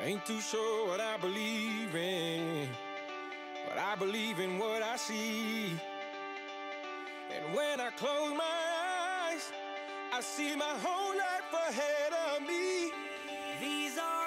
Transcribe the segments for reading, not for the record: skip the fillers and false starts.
Ain't too sure what I believe in, but I believe in what I see. And when I close my eyes, I see my whole life ahead of me. These are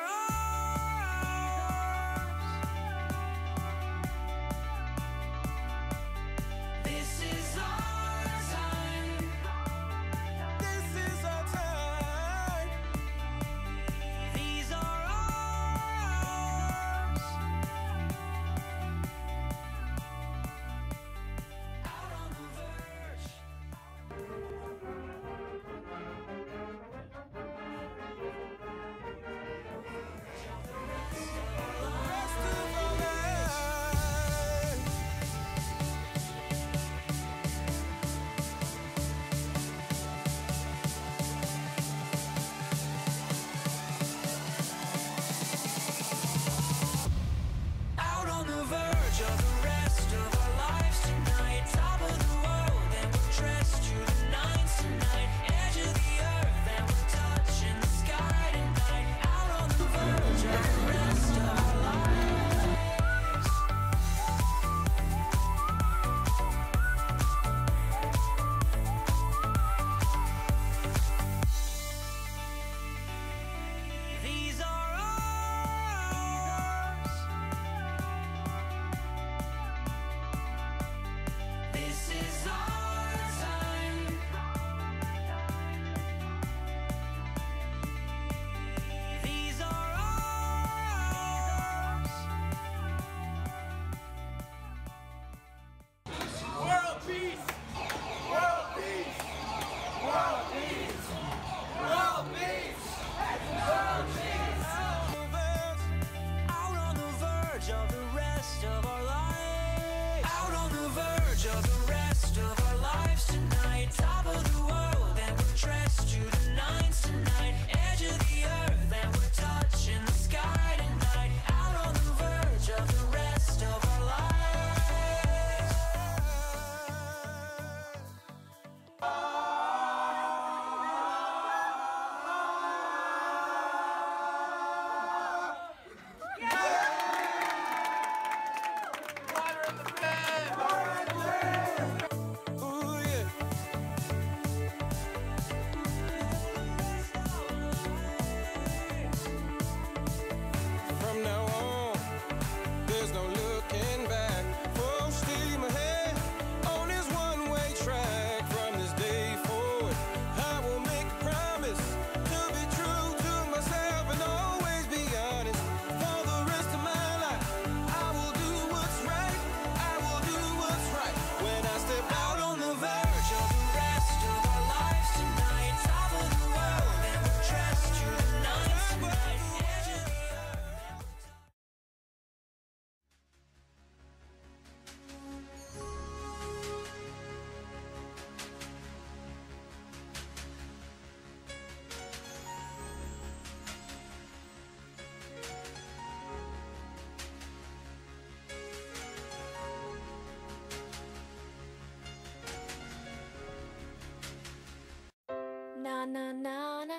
na na na na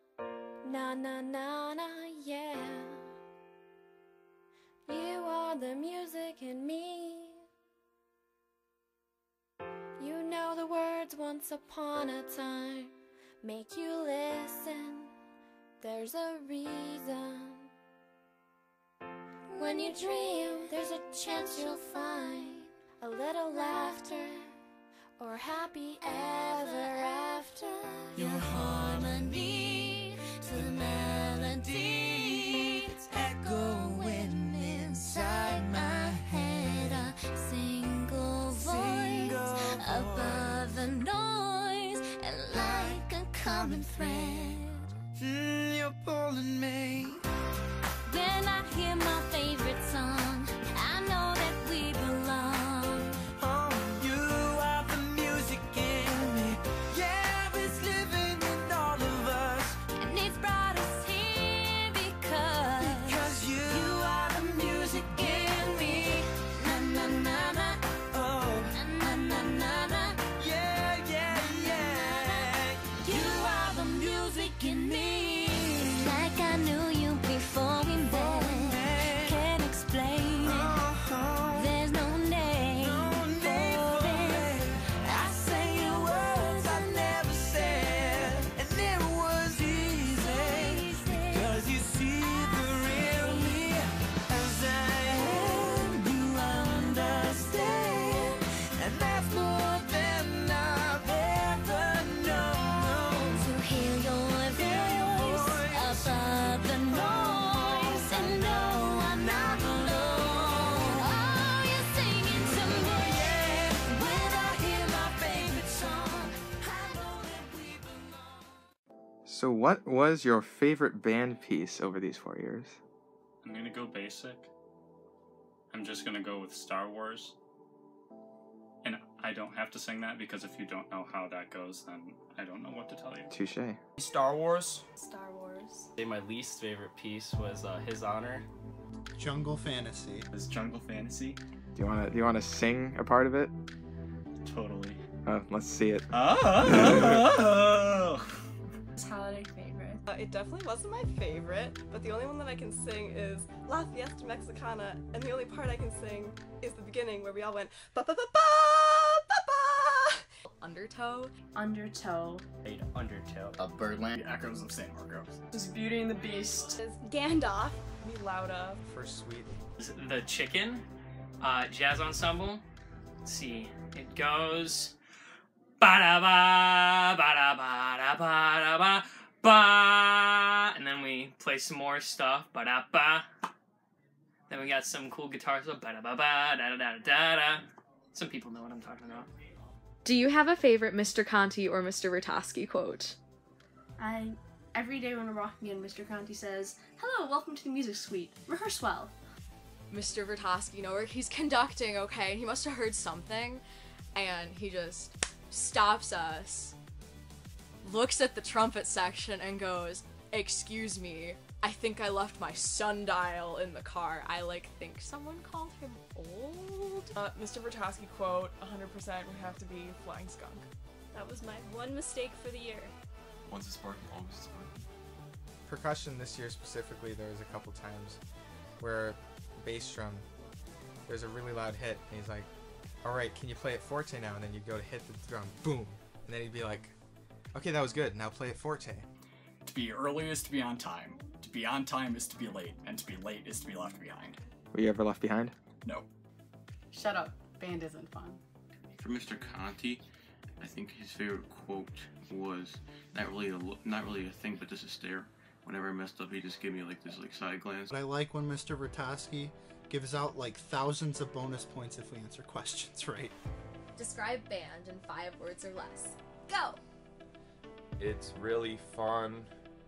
na na na na, yeah. You are the music in me. You know the words once upon a time make you listen. There's a reason. When you dream, there's a chance you'll find a little laughter or happy ever after. Your harmony to the melody, it's echoing inside my head. A single voice above the noise, and like a common thread, you're pulling me. When I hear my favorite song, I know that we belong. Oh, you are the music in me. Yeah, it's living in all of us, And it's brought us here because you are the music in me. Na na na na, oh, na na na na na. yeah, yeah, yeah. You are the music in me. It's like I knew you before we met. So what was your favorite band piece over these 4 years? I'm gonna go basic. I'm just gonna go with Star Wars. And I don't have to sing that because if you don't know how that goes, then I don't know what to tell you. Touché. Star Wars. Star Wars. My least favorite piece was His Honor. Jungle Fantasy. Is Jungle Fantasy? Do you wanna sing a part of it? Totally. Let's see it. Oh! Holiday favorite. It definitely wasn't my favorite, but the only one that I can sing is La Fiesta Mexicana, and the only part I can sing is the beginning where we all went ba ba ba ba ba ba. Undertow. Undertow. Undertow. Birdland. Echoes of San Marcos. Just Beauty and the Beast. Is Gandalf. Me Lauda. First Sweet. The Chicken, jazz ensemble. Let's see, it goes ba-da-ba, ba-da-ba, ba-da-ba, ba, and then we play some more stuff, ba-da-ba. Then we got some cool guitar stuff, ba-da-ba-ba, da-da-da-da-da. Some people know what I'm talking about. Do you have a favorite Mr. Conti or Mr. Vertosky quote? Every day when we're walking in, Mr. Conti says, "Hello, welcome to the music suite. Rehearse well." Mr. Vertosky, you know, where he's conducting, okay, and he must have heard something, and he just stops us, looks at the trumpet section, and goes, "Excuse me, I think I left my sundial in the car." I, think someone called him old. Mr. Vertosky quote, 100% would have to be Flying Skunk. That was my one mistake for the year. Once a Spartan, always a Spartan. Percussion this year specifically, there was a couple times where bass drum, there's a really loud hit, and he's like, "Alright, can you play it forte now?" And then you go to hit the drum, boom, and then he'd be like, "Okay, that was good, now play it forte." To be early is to be on time. To be on time is to be late, and to be late is to be left behind. Were you ever left behind? No. Shut up. Band isn't fun. For Mr. Conti, I think his favorite quote was not really a thing, but just a stare. Whenever I messed up, he just gave me this side glance. I like when Mr. Vertosky gives out thousands of bonus points if we answer questions right. Describe band in 5 words or less. Go! It's really fun.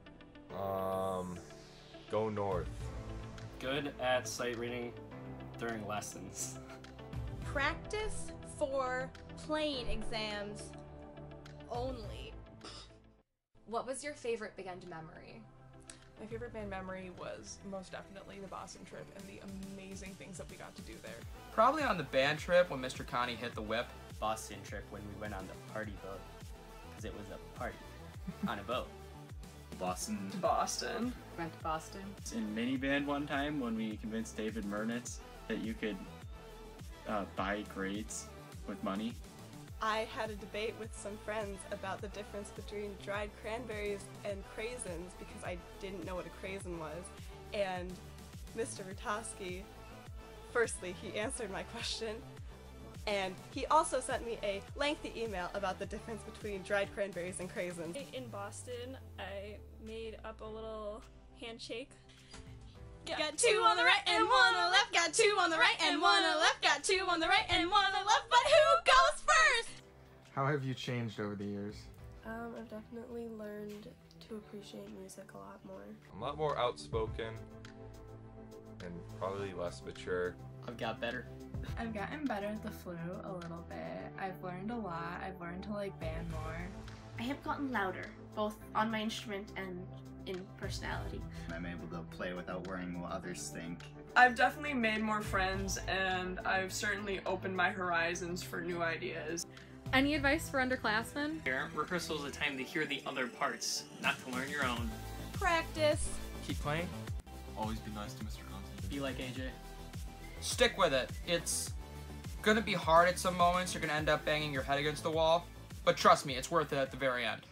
Go north. Good at sight reading during lessons. Practice for playing exams only. What was your favorite band memory? My favorite band memory was most definitely the Boston trip and the amazing things that we got to do there. Probably on the band trip when Mr. Conti hit the whip. Boston trip when we went on the party boat. Because it was a party on a boat. Boston. Boston. Went to Boston. In miniband one time when we convinced David Murnitz that you could buy grades with money. I had a debate with some friends about the difference between dried cranberries and craisins because I didn't know what a craisin was. And Mr. Vertosky, firstly, he answered my question, and he also sent me a lengthy email about the difference between dried cranberries and craisins. In Boston, I made up a little handshake. Got 2 on the right and 1 on the left, got 2 on the right and 1 on the left, got 2 on the right and 1 on the left, but who goes first? How have you changed over the years? I've definitely learned to appreciate music a lot more. I'm a lot more outspoken and probably less mature. I've got better. I've gotten better at the flute a little bit. I've learned a lot. I've learned to like band more. I have gotten louder, both on my instrument and in personality. I'm able to play without worrying what others think. I've definitely made more friends, and I've certainly opened my horizons for new ideas. Any advice for underclassmen? Rehearsal is a time to hear the other parts, not to learn your own. Practice. Keep playing. Always be nice to Mr. Conti. Be like AJ. Stick with it. It's gonna be hard at some moments. You're gonna end up banging your head against the wall. But trust me, it's worth it at the very end.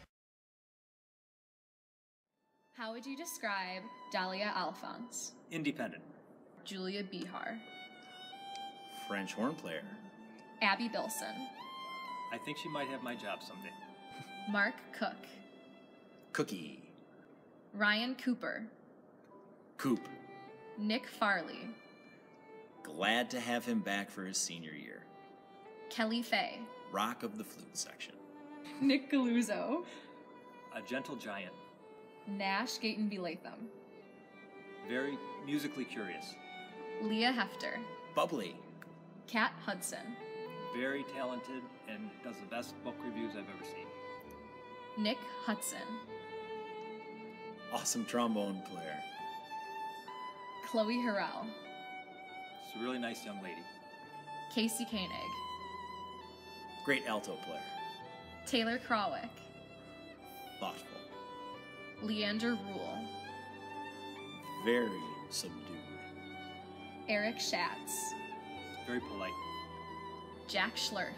How would you describe Dahlia Alphonse? Independent. Julia Behar. French horn player. Abby Bilson. I think she might have my job someday. Mark Cook. Cookie. Ryan Cooper. Coop. Nick Farley. Glad to have him back for his senior year. Kelly Fay. Rock of the flute section. Nick Galuzzo. A gentle giant. Nash Gayton B. Latham. Very musically curious. Leah Hefter. Bubbly. Kat Hudson. Very talented and does the best book reviews I've ever seen. Nick Hudson. Awesome trombone player. Chloe Harrell. She's a really nice young lady. Casey Koenig. Great alto player. Taylor Krawick. Thoughtful. Leander Rule. Very subdued. Eric Schatz. Very polite. Jack Schlurth.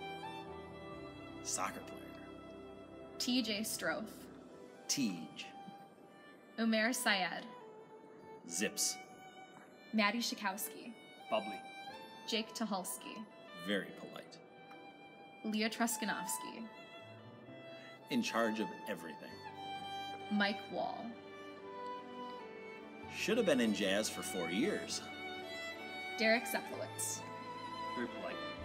Soccer player. TJ Stroth. Tej. Umair Syed. Zips. Maddie Shakowski. Bubbly. Jake Tuhalski. Very polite. Leah Truskanovsky. In charge of everything. Mike Wall. Should have been in jazz for 4 years. Derek Zeplowitz. Very polite.